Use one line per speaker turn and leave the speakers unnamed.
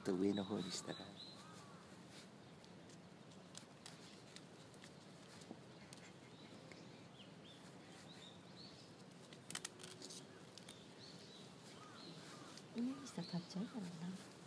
と上の方にしたら。
上にしたら立っちゃうからな。